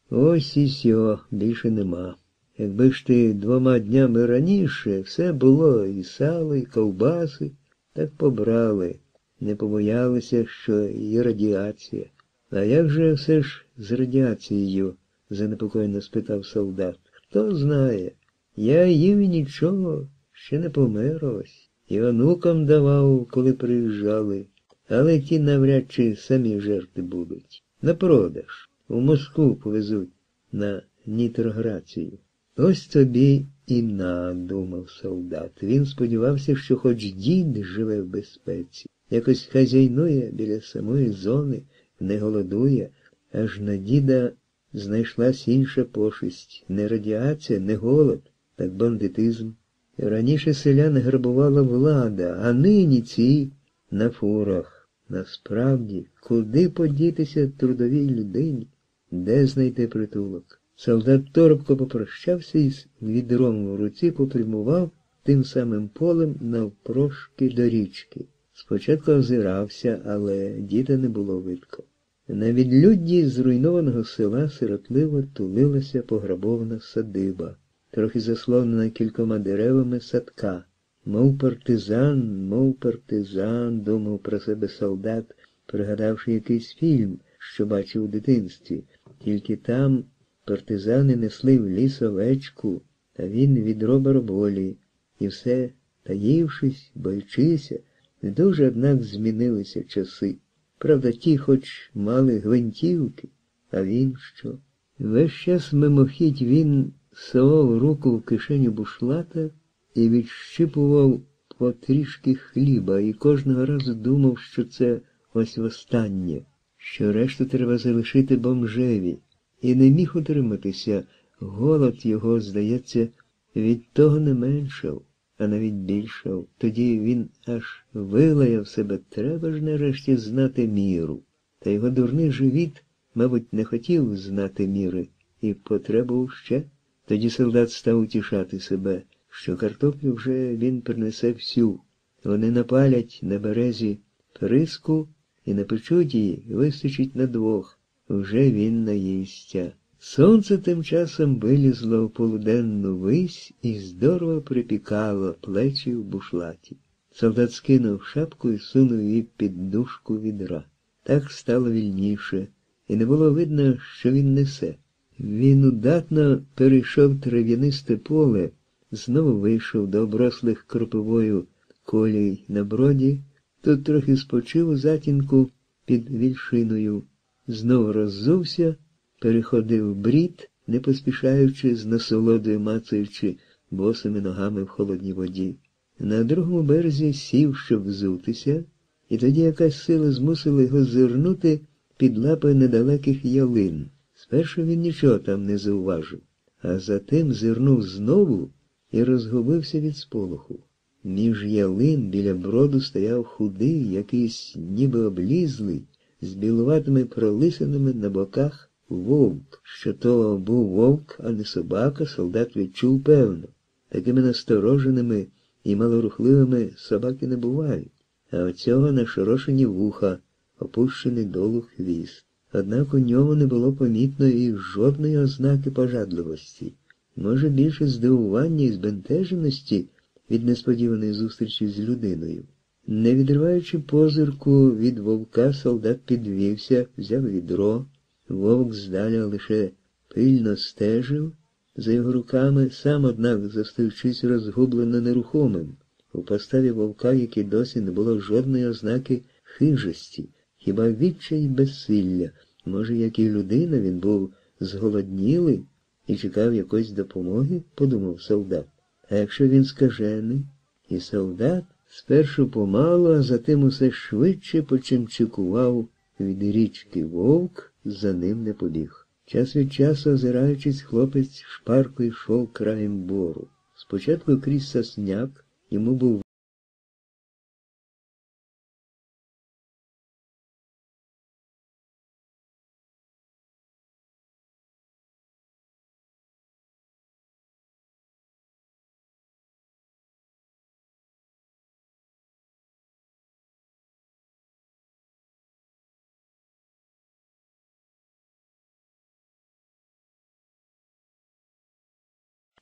Ось і сьо, більше нема. Якби ж ти 2 днями раніше, все було, і сало, і ковбаси, так побрали. Не побоялися, що і радіація. А як же все ж з радіацією? Занепокоєно спитав солдат. Хто знає? Я їв і нічого, ще не помер ось. І онукам давав, коли приїжджали. Але ті навряд чи самі жерти будуть. На продаж. У Москву повезуть на нітрограцію. Ось тобі і на, думав солдат. Він сподівався, що хоч дід живе в безпеці. Якось хазяйнує біля самої зони, не голодує, аж на діда знайшлась інша пошесть. Не радіація, не голод, так бандитизм. Раніше селян грабувала влада, а нині ці на фурах. Насправді, куди подітися трудовій людині? Де знайти притулок? Солдат торбко попрощався і з відром в руці попрямував тим самим полем навпрошки до річки. Спочатку озирався, але діда не було видко. На відлюдді зруйнованого села сиротливо тулилася пограбована садиба, трохи заслонена кількома деревами садка. Мов партизан, думав про себе солдат, пригадавши якийсь фільм, що бачив у дитинстві. Тільки там партизани несли в ліс овечку, а він відро бараболі. І все, таївшись, боючися, не дуже, однак, змінилися часи. Правда, ті хоч мали гвинтівки, а він що? Весь час мимохідь він совав руку в кишеню бушлата і відщипував потрішки хліба, і кожного разу думав, що це ось востаннє, що решту треба залишити бомжеві. І не міг утриматися, голод його, здається, від того не меншав, а навіть більшав. Тоді він аж вилаяв себе, треба ж нарешті знати міру. Та його дурний живіт, мабуть, не хотів знати міри і потребував ще. Тоді солдат став утішати себе, що картоплю вже він принесе всю. Вони напалять на березі приску і напечуть її, вистачить на 2. Вже він наїсться. Сонце тим часом вилізло в полуденну вись і здорово припікало плечі в бушлаті. Солдат скинув шапку і сунув її під дужку відра. Так стало вільніше, і не було видно, що він несе. Він удатно перейшов трав'янисте поле, знову вийшов до оброслих кропивою колій на броді, тут трохи спочив у затінку під вільшиною, знову роззувся, переходив брід, не поспішаючи, з насолодою мацаючи босими ногами в холодній воді. На другому березі сів, щоб взутися, і тоді якась сила змусила його зирнути під лапи недалеких ялин. Спершу він нічого там не зауважив, а затим зирнув знову і розгубився від сполоху. Між ялин біля броду стояв худий, якийсь ніби облізлий, з білуватими пролисинами на боках вовк. Що то був вовк, а не собака, солдат відчув певно. Такими настороженими і малорухливими собаки не бувають, а оцього нашорошені вуха, опущений долу хвіст. Однак у ньому не було помітно і жодної ознаки пожадливості. Може, більше здивування і збентеженості від несподіваної зустрічі з людиною. Не відриваючи позирку від вовка, солдат підвівся, взяв відро. Вовк здаля лише пильно стежив за його руками, сам, однак, зостаючись розгублено нерухомим. У поставі вовка, який досі не було жодної ознаки хижості, хіба відчай й безсилля. Може, як і людина, він був зголоднілий і чекав якоїсь допомоги, подумав солдат. А якщо він скажений? І солдат спершу помалу, а затим усе швидше почимчикував від річки. Вовк за ним не побіг. Час від часу, озираючись, хлопець шпарко йшов краєм бору. Спочатку крізь сосняк йому був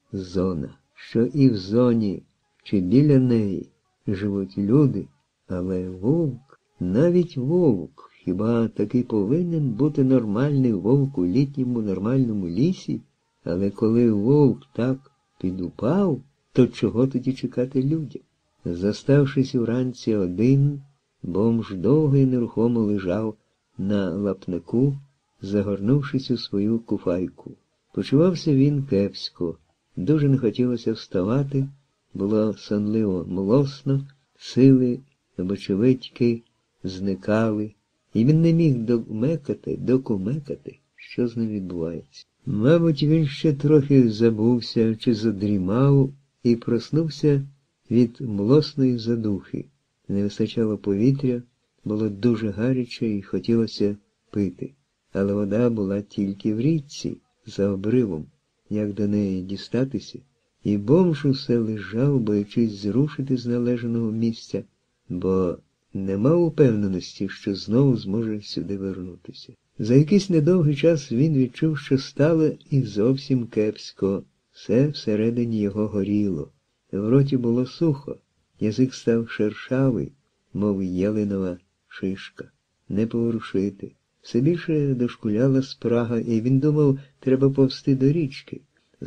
зона, що і в зоні, чи біля неї живуть люди, але вовк, навіть вовк, хіба таки повинен бути нормальний вовк у літньому нормальному лісі? Але коли вовк так підупав, то чого тоді чекати людям? Заставшись уранці один, бомж довго й нерухомо лежав на лапнику, загорнувшись у свою куфайку. Почувався він кепсько, дуже не хотілося вставати, було сонливо млосно, сили, вочевидьки зникали, і він не міг докумекати, що з ним відбувається. Мабуть, він ще трохи забувся чи задрімав і проснувся від млосної задухи. Не вистачало повітря, було дуже гаряче і хотілося пити. Але вода була тільки в річці, за обривом, як до неї дістатися. І бомж усе лежав, боячись зрушити з належаного місця, бо не мав упевненості, що знову зможе сюди вернутися. За якийсь недовгий час він відчув, що стало і зовсім кепсько. Все всередині його горіло. В роті було сухо, язик став шершавий, мов ялинова шишка. Не поворушити. Все більше дошкуляла спрага, і він думав, треба повсти до річки.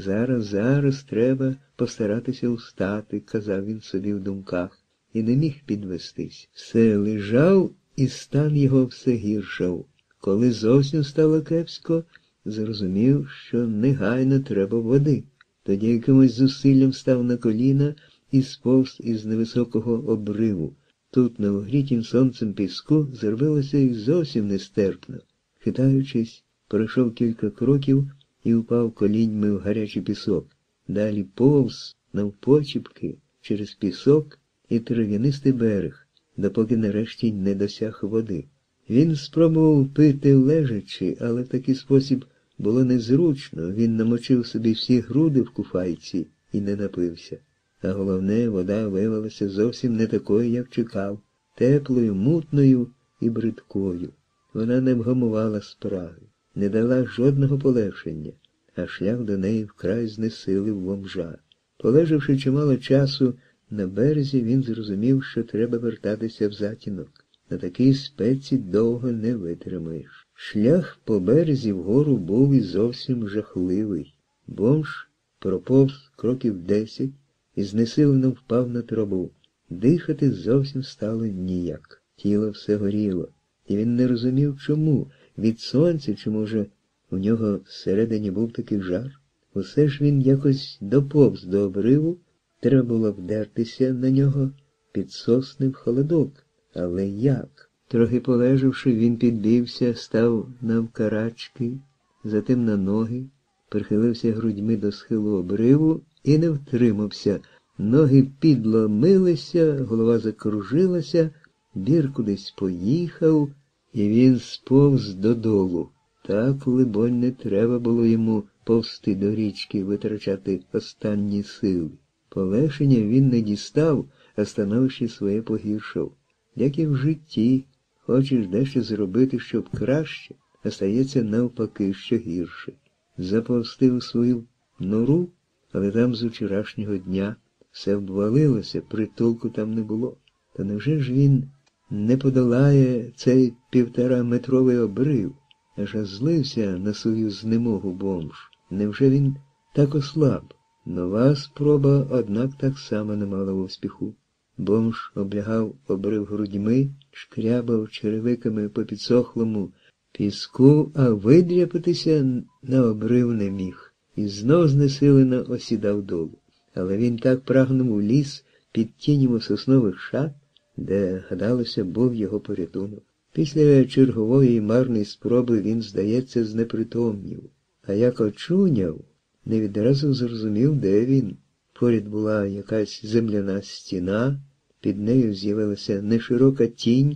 Зараз треба постаратися встати, казав він собі в думках, і не міг підвестись. Все лежав, і стан його все гіршав. Коли зовсім стало кепсько, зрозумів, що негайно треба води. Тоді якимось зусиллям став на коліна і сповз із невисокого обриву. Тут, на огрітім сонцем піску, зробилося й зовсім нестерпно. Хитаючись, пройшов кілька кроків і впав коліньми в гарячий пісок. Далі повз, навпочіпки, через пісок і трав'янистий берег, допоки нарешті не досяг води. Він спробував пити лежачи, але в такий спосіб було незручно. Він намочив собі всі груди в куфайці і не напився. А головне, вода виявилася зовсім не такою, як чекав, теплою, мутною і бридкою. Вона не вгамувала спраги, не дала жодного полегшення, а шлях до неї вкрай знесилив бомжа. Полежавши чимало часу на березі, він зрозумів, що треба вертатися в затінок. На такій спеці довго не витримаєш. Шлях по березі вгору був і зовсім жахливий. Бомж проповз кроків 10 і знесилено впав на траву. Дихати зовсім стало ніяк. Тіло все горіло. І він не розумів, чому. Від сонця, чи, може, у нього всередині був такий жар. Усе ж він якось доповз до обриву, треба було вдертися на нього під сосни в холодок. Але як? Трохи полежавши, він підбився, став навкарачки, затим на ноги, прихилився грудьми до схилу обриву і не втримався. Ноги підломилися, голова закружилася, бір кудись поїхав, і він сповз додолу. Так, либонь, не треба було йому повсти до річки, витрачати останні сили. Полегшення він не дістав, а становище своє погіршив. Як і в житті, хочеш дещо зробити, щоб краще, а стається навпаки, що гірше. Заповсти у свою нору, але там з вчорашнього дня все обвалилося, притулку там не було. Та невже ж він не подолає цей 1,5-метровий обрив? Аж злився на свою знемогу бомж. Невже він так ослаб? Нова спроба, однак, так само не мала успіху. Бомж облягав обрив грудьми, шкрябав черевиками по підсохлому піску, а видряпатися на обрив не міг. І знов знесилено осідав долу. Але він так прагнув у ліс під тінню соснових шат, де, гадалося, був його порятунок. Після чергової марної спроби він, здається, знепритомнів. А як очуняв, не відразу зрозумів, де він. Поряд була якась земляна стіна, під нею з'явилася неширока тінь,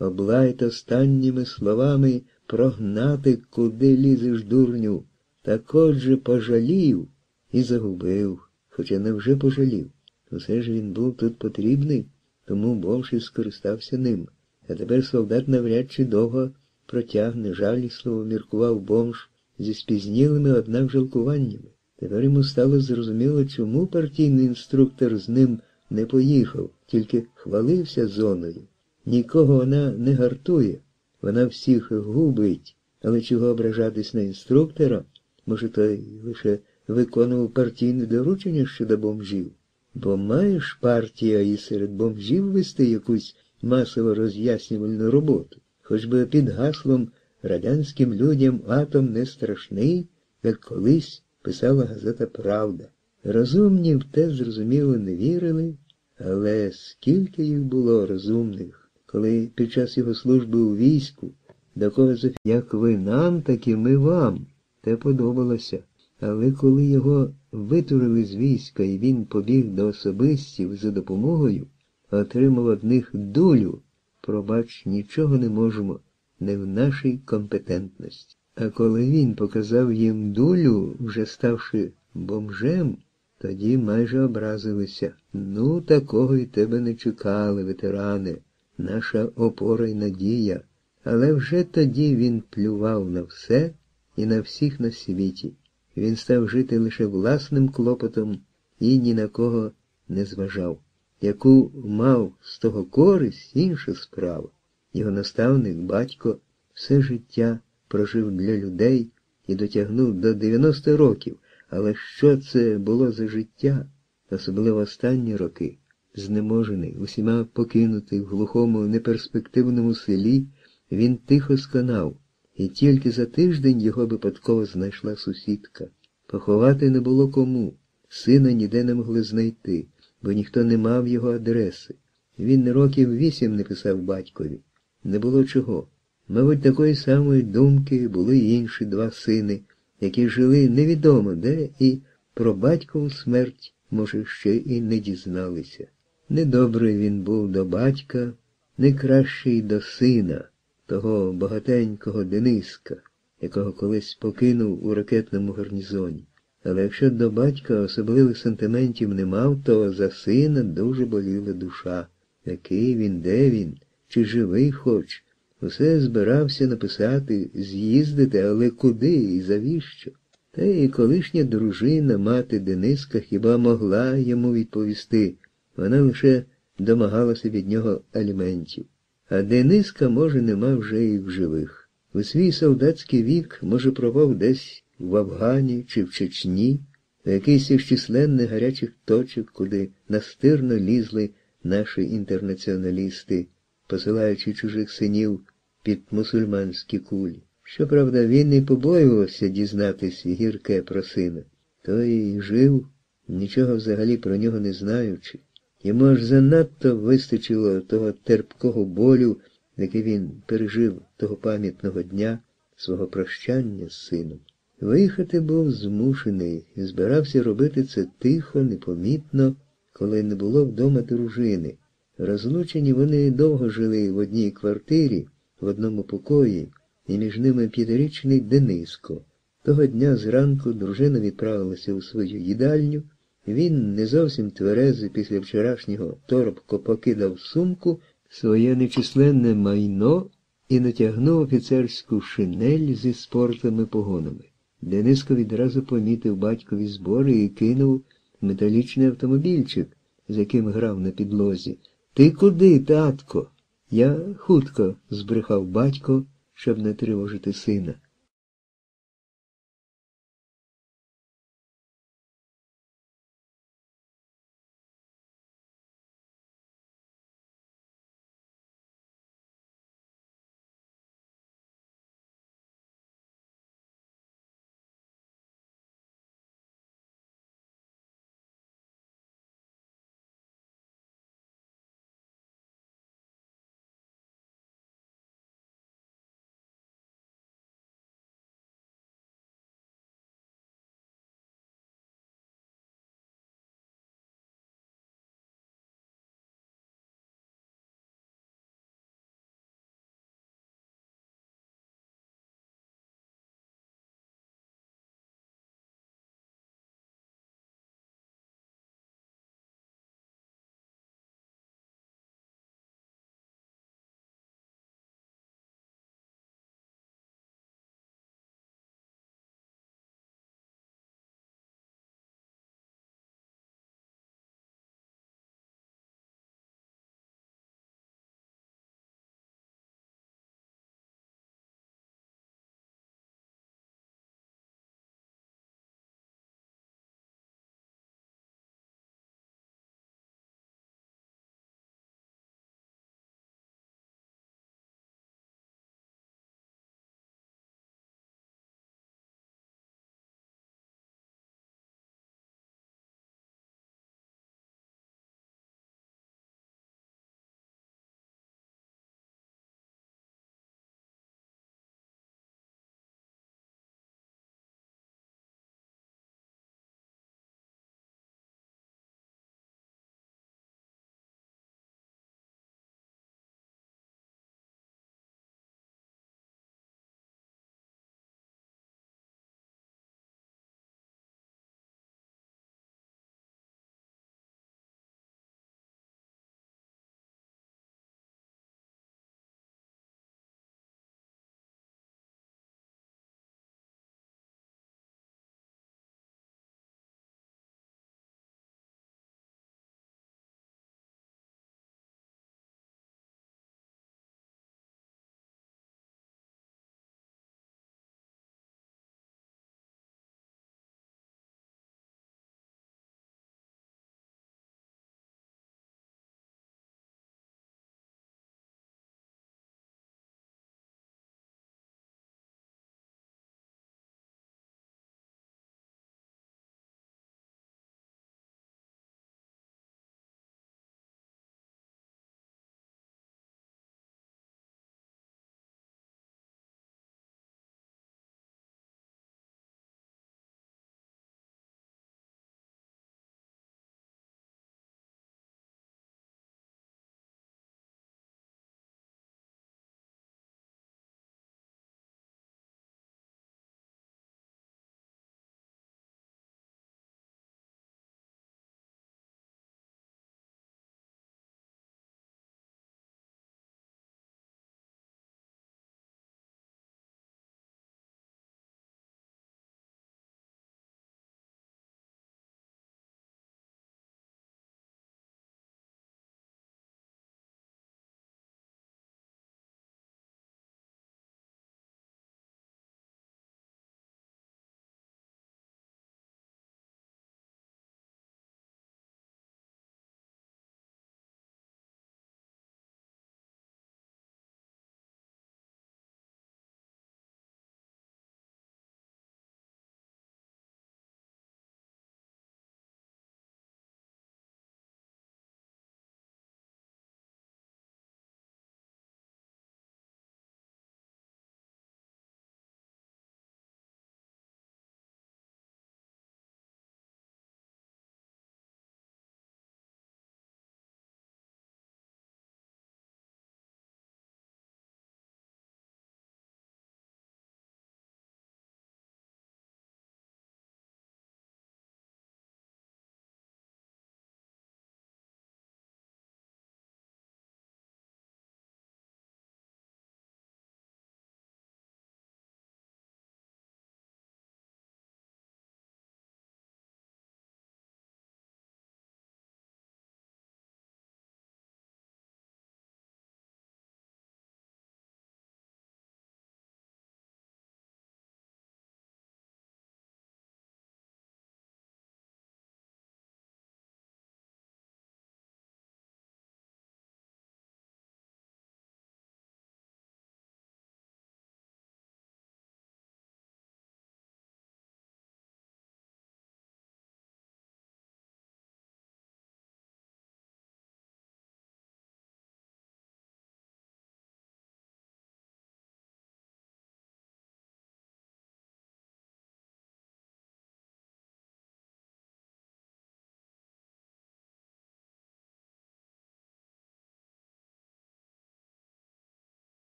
облаяти останніми словами прогнати, куди лізеш, дурню. Так отже пожалів і загубив, хоча невже пожалів. Усе ж він був тут потрібний, тому Бомж і скористався ним. А тепер солдат навряд чи довго протягне, жалісливо міркував Бомж зі спізнілими, однак жалкуваннями. Тепер йому стало зрозуміло, чому партійний інструктор з ним не поїхав, тільки хвалився зоною. Нікого вона не гартує, вона всіх губить, але чого ображатись на інструктора? Може, той лише виконував партійне доручення щодо бомжів? Бо маєш партія і серед бомжів вести якусь масово роз'яснювальну роботу, хоч би під гаслом «Радянським людям атом не страшний», як колись писала газета «Правда». Розумні в те, зрозуміло, не вірили, але скільки їх було розумних, коли під час його служби у війську, до кого як ви нам, так і ми вам, те подобалося. Але коли його витурили з війська і він побіг до особистів за допомогою, отримав одних дулю, пробач, нічого не можемо, не в нашій компетентності. А коли він показав їм дулю, вже ставши бомжем, тоді майже образилися. Ну, такого й тебе не чекали, ветеране, наша опора й надія. Але вже тоді він плював на все і на всіх на світі. Він став жити лише власним клопотом і ні на кого не зважав. Яку мав з того користь, інша справа. Його наставник, батько, все життя прожив для людей і дотягнув до 90 років. Але що це було за життя, особливо останні роки? Знеможений, усіма покинутий в глухому, неперспективному селі, він тихо сконав, і тільки за тиждень його випадково знайшла сусідка. Поховати не було кому, сина ніде не могли знайти, бо ніхто не мав його адреси. Він років 8 не писав батькові. Не було чого. Мабуть, такої самої думки були й інші 2 сини, які жили невідомо де і про батькову смерть, може, ще і не дізналися. Недобрий він був до батька, не кращий до сина, того багатенького Дениска, якого колись покинув у ракетному гарнізоні. Але якщо до батька особливих сантиментів не мав, то за сина дуже боліла душа. Який він, де він, чи живий хоч. Усе збирався написати, з'їздити, але куди і завіщо? Та й колишня дружина, мати Дениска, хіба могла йому відповісти. Вона лише домагалася від нього аліментів. А Дениска, може, нема вже і в живих. У свій солдатський вік, може, провав десь в Афгані чи в Чечні, у якийсь із численних гарячих точок, куди настирно лізли наші інтернаціоналісти, посилаючи чужих синів під мусульманські кулі. Щоправда, він і побоювався дізнатись гірке про сина. Той і жив, нічого взагалі про нього не знаючи. Йому аж занадто вистачило того терпкого болю, який він пережив того пам'ятного дня свого прощання з сином. Виїхати був змушений і збирався робити це тихо, непомітно, коли не було вдома дружини. Розлучені вони довго жили в одній квартирі, в одному покої, і між ними 5-річний Дениско. Того дня зранку дружина відправилася у свою їдальню, він, не зовсім тверезий після вчорашнього, торбко покидав сумку своє нечисленне майно і натягнув офіцерську шинель зі спортовими погонами. Дениско відразу помітив батькові збори і кинув металічний автомобільчик, з яким грав на підлозі. «Ти куди, татко?» «Я хутко», – збрехав батько, щоб не тривожити сина.